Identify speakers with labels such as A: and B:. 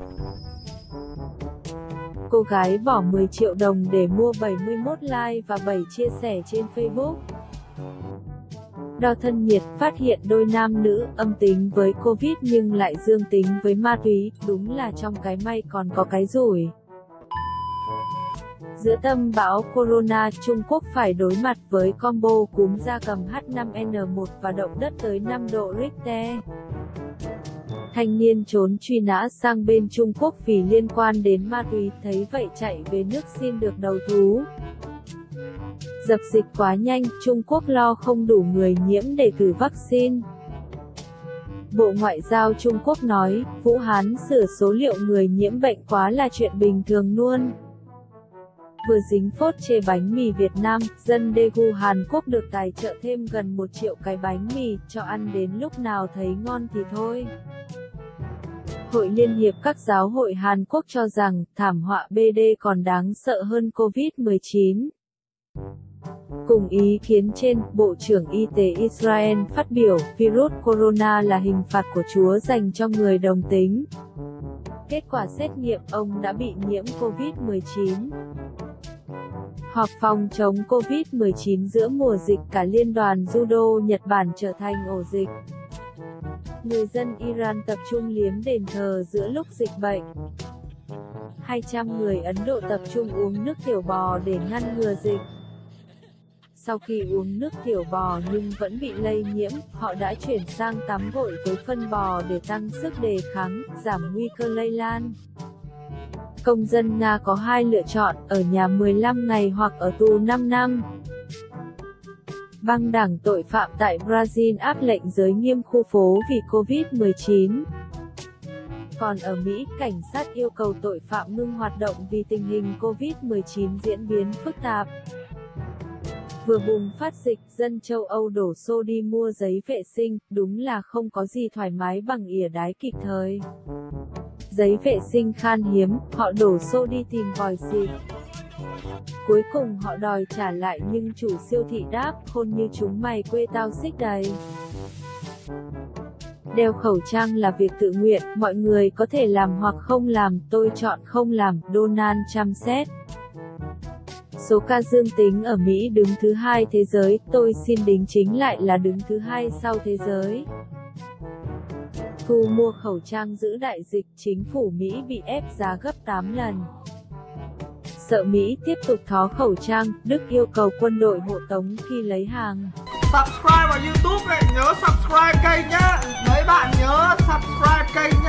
A: Cô gái bỏ 10 triệu đồng để mua 71 like và 7 chia sẻ trên Facebook. Đo thân nhiệt, phát hiện đôi nam nữ âm tính với Covid nhưng lại dương tính với ma túy, đúng là trong cái may còn có cái rủi. Giữa tâm bão Corona, Trung Quốc phải đối mặt với combo cúm gia cầm H5N1 và động đất tới 5 độ Richter. Thanh niên trốn truy nã sang bên Trung Quốc vì liên quan đến ma túy, thấy vậy chạy về nước xin được đầu thú. Dập dịch quá nhanh, Trung Quốc lo không đủ người nhiễm để cử vaccine. Bộ Ngoại giao Trung Quốc nói, Vũ Hán sửa số liệu người nhiễm bệnh quá là chuyện bình thường luôn. Vừa dính phốt chê bánh mì Việt Nam, dân Daegu Hàn Quốc được tài trợ thêm gần 1 triệu cái bánh mì, cho ăn đến lúc nào thấy ngon thì thôi. Hội Liên hiệp các giáo hội Hàn Quốc cho rằng, thảm họa BD còn đáng sợ hơn Covid-19. Cùng ý kiến trên, Bộ trưởng Y tế Israel phát biểu, virus corona là hình phạt của Chúa dành cho người đồng tính. Kết quả xét nghiệm, ông đã bị nhiễm Covid-19. Họp phòng chống Covid-19 giữa mùa dịch, cả liên đoàn judo Nhật Bản trở thành ổ dịch. Người dân Iran tập trung liếm đền thờ giữa lúc dịch bệnh. 200 người Ấn Độ tập trung uống nước tiểu bò để ngăn ngừa dịch. Sau khi uống nước tiểu bò nhưng vẫn bị lây nhiễm, họ đã chuyển sang tắm gội với phân bò để tăng sức đề kháng, giảm nguy cơ lây lan. Công dân Nga có 2 lựa chọn, ở nhà 15 ngày hoặc ở tù 5 năm. Băng đảng tội phạm tại Brazil áp lệnh giới nghiêm khu phố vì Covid-19. Còn ở Mỹ, cảnh sát yêu cầu tội phạm ngưng hoạt động vì tình hình Covid-19 diễn biến phức tạp. Vừa bùng phát dịch, dân châu Âu đổ xô đi mua giấy vệ sinh, đúng là không có gì thoải mái bằng ỉa đái kịp thời. Giấy vệ sinh khan hiếm, họ đổ xô đi tìm vòi xịt. Cuối cùng họ đòi trả lại nhưng chủ siêu thị đáp, khôn như chúng mày quê tao xích đầy. Đeo khẩu trang là việc tự nguyện, mọi người có thể làm hoặc không làm, tôi chọn không làm, Donald Trump xét. Số ca dương tính ở Mỹ đứng thứ 2 thế giới, tôi xin đính chính lại là đứng thứ 2 sau thế giới. Thu mua khẩu trang giữ đại dịch, chính phủ Mỹ bị ép giá gấp 8 lần. Sợ Mỹ tiếp tục thó khẩu trang, Đức yêu cầu quân đội hộ tống khi lấy hàng.
B: Subscribe vào YouTube này, nhớ subscribe kênh nhá. Mấy bạn nhớ subscribe kênh